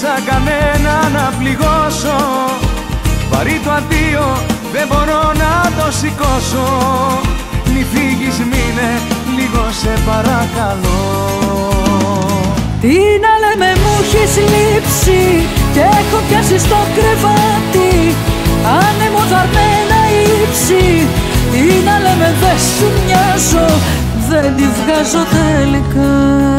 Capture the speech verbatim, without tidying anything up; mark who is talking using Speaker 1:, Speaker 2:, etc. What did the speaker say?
Speaker 1: άφησα κανένα να πληγώσω. Βαρύ το αντίο, δεν μπορώ να το σηκώσω. Μη φύγεις, μείνε λίγο σε παρακαλώ.
Speaker 2: Τι να λέμε, μου έχεις λείψει και έχω πιάσει στο κρεβάτι άνεμο δαρμένα ύψη. Τι να λέμε, δεν σου μοιάζω, δεν τη βγάζω τελικά.